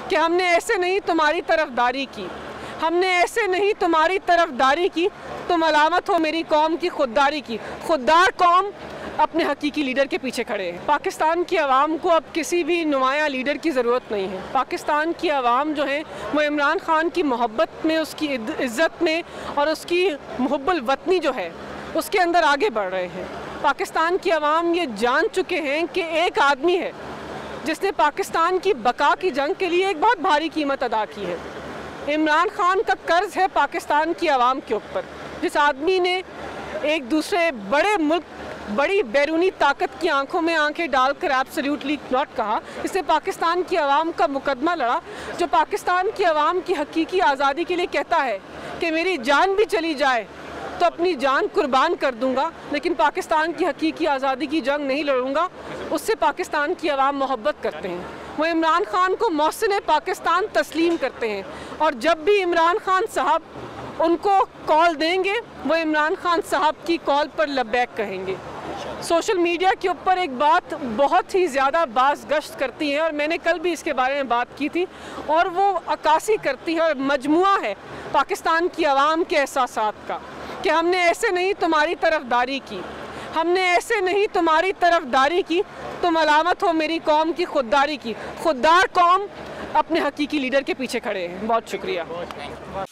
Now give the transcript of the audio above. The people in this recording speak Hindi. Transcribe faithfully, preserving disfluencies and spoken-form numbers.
कि हमने ऐसे नहीं तुम्हारी तरफदारी की, हमने ऐसे नहीं तुम्हारी तरफदारी की, तुम अलामत हो मेरी कौम की खुददारी की। खुददार कौम अपने हकीकी लीडर के पीछे खड़े हैं। पाकिस्तान की आवाम को अब किसी भी नुमाया लीडर की ज़रूरत नहीं है। पाकिस्तान की आवाम जो है वो इमरान ख़ान की मोहब्बत में, उसकी इज़्ज़त में और उसकी मुहब्बुल वतनी जो है उसके अंदर आगे बढ़ रहे हैं। पाकिस्तान की आवाम ये जान चुके हैं कि एक आदमी है जिसने पाकिस्तान की बका की जंग के लिए एक बहुत भारी कीमत अदा की है। इमरान ख़ान का कर्ज़ है पाकिस्तान की आवाम के ऊपर। जिस आदमी ने एक दूसरे बड़े मुल्क, बड़ी बैरूनी ताकत की आंखों में आंखें डालकर एब्सोल्युटली नॉट कहा, इससे पाकिस्तान की आवाम का मुकदमा लड़ा, जो पाकिस्तान की आवाम की हकीकी आज़ादी के लिए कहता है कि मेरी जान भी चली जाए तो अपनी जान कुर्बान कर दूंगा, लेकिन पाकिस्तान की हकीकी आज़ादी की जंग नहीं लड़ूंगा। उससे पाकिस्तान की आवाम मोहब्बत करते हैं। वो इमरान ख़ान को मोहसिन पाकिस्तान तस्लीम करते हैं और जब भी इमरान ख़ान साहब उनको कॉल देंगे वो इमरान ख़ान साहब की कॉल पर लब्बैक कहेंगे। सोशल मीडिया के ऊपर एक बात बहुत ही ज़्यादा बाज़ गश्त करती है और मैंने कल भी इसके बारे में बात की थी, और वो अक्कासी करती है और मजमुआ है पाकिस्तान की आवाम के एहसासात का कि हमने ऐसे नहीं तुम्हारी तरफदारी की, हमने ऐसे नहीं तुम्हारी तरफदारी की, तुम अलामत हो मेरी कौम की खुददारी की। खुददार कौम अपने हकीकी लीडर के पीछे खड़े हैं। बहुत शुक्रिया।